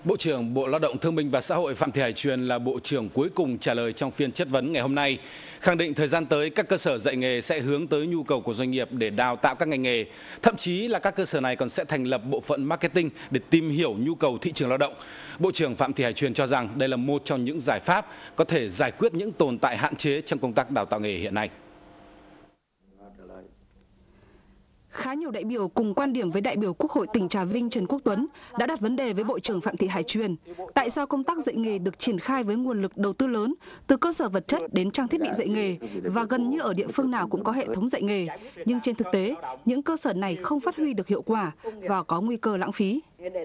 Bộ trưởng Bộ Lao động Thương binh và Xã hội Phạm Thị Hải Truyền là bộ trưởng cuối cùng trả lời trong phiên chất vấn ngày hôm nay, khẳng định thời gian tới các cơ sở dạy nghề sẽ hướng tới nhu cầu của doanh nghiệp để đào tạo các ngành nghề. Thậm chí là các cơ sở này còn sẽ thành lập bộ phận marketing để tìm hiểu nhu cầu thị trường lao động. Bộ trưởng Phạm Thị Hải Truyền cho rằng đây là một trong những giải pháp có thể giải quyết những tồn tại hạn chế trong công tác đào tạo nghề hiện nay. Khá nhiều đại biểu cùng quan điểm với đại biểu Quốc hội tỉnh Trà Vinh Trần Quốc Tuấn đã đặt vấn đề với Bộ trưởng Phạm Thị Hải Truyền. Tại sao công tác dạy nghề được triển khai với nguồn lực đầu tư lớn, từ cơ sở vật chất đến trang thiết bị dạy nghề và gần như ở địa phương nào cũng có hệ thống dạy nghề, nhưng trên thực tế, những cơ sở này không phát huy được hiệu quả và có nguy cơ lãng phí.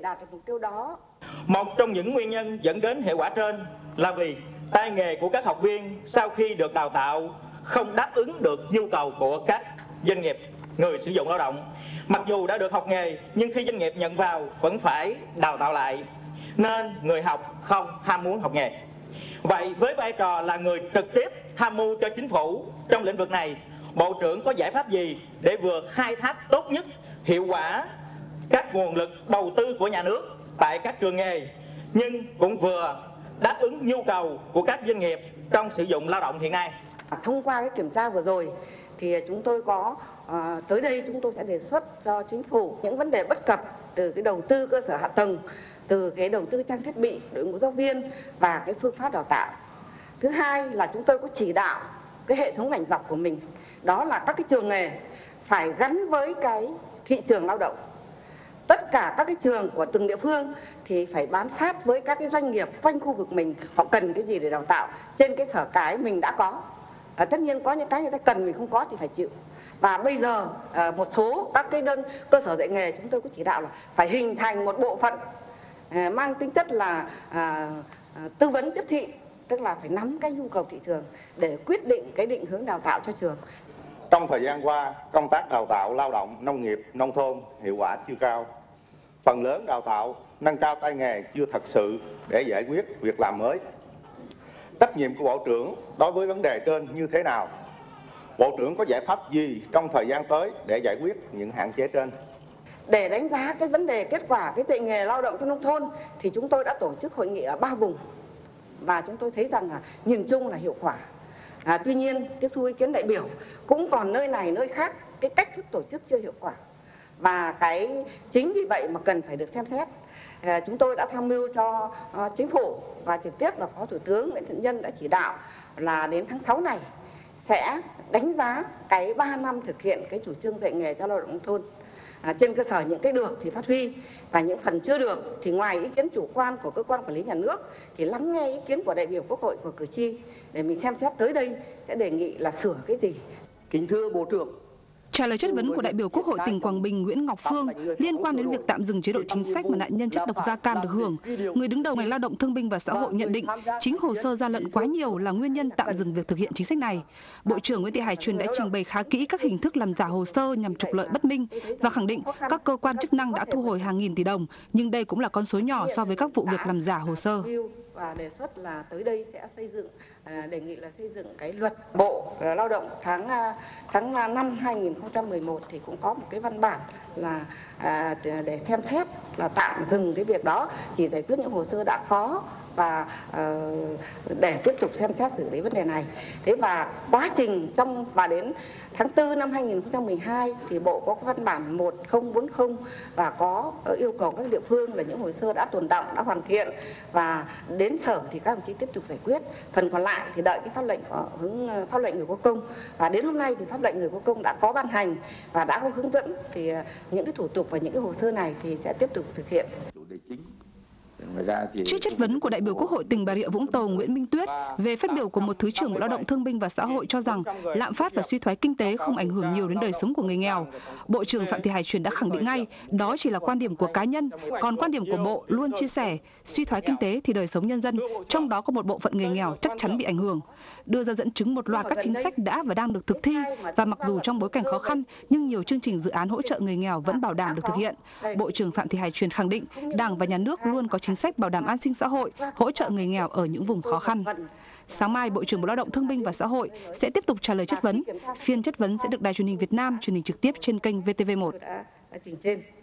Một trong những nguyên nhân dẫn đến hệ quả trên là vì tay nghề của các học viên sau khi được đào tạo không đáp ứng được nhu cầu của các doanh nghiệp, người sử dụng lao động. Mặc dù đã được học nghề nhưng khi doanh nghiệp nhận vào vẫn phải đào tạo lại, nên người học không ham muốn học nghề. Vậy với vai trò là người trực tiếp tham mưu cho chính phủ trong lĩnh vực này, Bộ trưởng có giải pháp gì để vừa khai thác tốt nhất hiệu quả các nguồn lực đầu tư của nhà nước tại các trường nghề, nhưng cũng vừa đáp ứng nhu cầu của các doanh nghiệp trong sử dụng lao động hiện nay? Thông qua cái kiểm tra vừa rồi thì chúng tôi có tới đây chúng tôi sẽ đề xuất cho chính phủ những vấn đề bất cập từ cái đầu tư cơ sở hạ tầng, từ cái đầu tư trang thiết bị, đội ngũ giáo viên và cái phương pháp đào tạo. Thứ hai là chúng tôi có chỉ đạo cái hệ thống ngành dọc của mình, đó là các cái trường nghề phải gắn với cái thị trường lao động. Tất cả các cái trường của từng địa phương thì phải bám sát với các cái doanh nghiệp quanh khu vực mình, họ cần cái gì để đào tạo trên cái sở cái mình đã có. Tất nhiên có những cái người ta cần mình không có thì phải chịu. Và bây giờ một số các cái cơ sở dạy nghề chúng tôi có chỉ đạo là phải hình thành một bộ phận mang tính chất là tư vấn tiếp thị, tức là phải nắm cái nhu cầu thị trường để quyết định cái định hướng đào tạo cho trường. Trong thời gian qua, công tác đào tạo lao động nông nghiệp, nông thôn hiệu quả chưa cao. Phần lớn đào tạo nâng cao tay nghề chưa thật sự để giải quyết việc làm mới. Trách nhiệm của Bộ trưởng đối với vấn đề trên như thế nào? Bộ trưởng có giải pháp gì trong thời gian tới để giải quyết những hạn chế trên? Để đánh giá cái vấn đề kết quả cái dạy nghề lao động trong nông thôn thì chúng tôi đã tổ chức hội nghị ở 3 vùng và chúng tôi thấy rằng là nhìn chung là hiệu quả. Tuy nhiên tiếp thu ý kiến đại biểu cũng còn nơi này nơi khác cái cách thức tổ chức chưa hiệu quả và cái chính vì vậy mà cần phải được xem xét. Chúng tôi đã tham mưu cho chính phủ và trực tiếp là Phó Thủ tướng Nguyễn Thiện Nhân đã chỉ đạo là đến tháng 6 này sẽ đánh giá cái 3 năm thực hiện cái chủ trương dạy nghề cho lao động nông thôn. Trên cơ sở những cái được thì phát huy và những phần chưa được thì ngoài ý kiến chủ quan của cơ quan quản lý nhà nước thì lắng nghe ý kiến của đại biểu Quốc hội, của cử tri để mình xem xét tới đây sẽ đề nghị là sửa cái gì. Kính thưa Bộ trưởng, trả lời chất vấn của đại biểu Quốc hội tỉnh Quảng Bình Nguyễn Ngọc Phương liên quan đến việc tạm dừng chế độ chính sách mà nạn nhân chất độc da cam được hưởng, người đứng đầu ngành lao động thương binh và xã hội nhận định chính hồ sơ gian lận quá nhiều là nguyên nhân tạm dừng việc thực hiện chính sách này. Bộ trưởng Nguyễn Thị Hải Truyền đã trình bày khá kỹ các hình thức làm giả hồ sơ nhằm trục lợi bất minh và khẳng định các cơ quan chức năng đã thu hồi hàng nghìn tỷ đồng, nhưng đây cũng là con số nhỏ so với các vụ việc làm giả hồ sơ. Và đề xuất là tới đây sẽ xây dựng, đề nghị là xây dựng cái luật Bộ Lao động tháng 5 2011 thì cũng có một cái văn bản là để xem xét là tạm dừng cái việc đó, chỉ giải quyết những hồ sơ đã có và để tiếp tục xem xét xử lý vấn đề này. Thế và quá trình và đến tháng 4 năm 2012 thì Bộ có văn bản 1040 và có yêu cầu các địa phương là những hồ sơ đã tồn đọng, đã hoàn thiện và đến sở thì các đồng chí tiếp tục giải quyết. Phần còn lại thì đợi cái pháp lệnh người có công, và đến hôm nay thì pháp lệnh người có công đã có ban hành và đã có hướng dẫn thì những cái thủ tục và những cái hồ sơ này thì sẽ tiếp tục thực hiện. Trước chất vấn của đại biểu Quốc hội tỉnh Bà Rịa Vũng Tàu Nguyễn Minh Tuyết về phát biểu của một Thứ trưởng Bộ Lao động Thương binh và Xã hội cho rằng lạm phát và suy thoái kinh tế không ảnh hưởng nhiều đến đời sống của người nghèo, Bộ trưởng Phạm Thị Hải Truyền đã khẳng định ngay đó chỉ là quan điểm của cá nhân, còn quan điểm của Bộ luôn chia sẻ suy thoái kinh tế thì đời sống nhân dân, trong đó có một bộ phận người nghèo chắc chắn bị ảnh hưởng. Đưa ra dẫn chứng một loạt các chính sách đã và đang được thực thi và mặc dù trong bối cảnh khó khăn nhưng nhiều chương trình dự án hỗ trợ người nghèo vẫn bảo đảm được thực hiện. Bộ trưởng Phạm Thị Hải Truyền khẳng định Đảng và Nhà nước luôn có chính sách bảo đảm an sinh xã hội, hỗ trợ người nghèo ở những vùng khó khăn. Sáng mai, Bộ trưởng Bộ Lao động Thương binh và Xã hội sẽ tiếp tục trả lời chất vấn. Phiên chất vấn sẽ được Đài Truyền hình Việt Nam truyền hình trực tiếp trên kênh VTV1.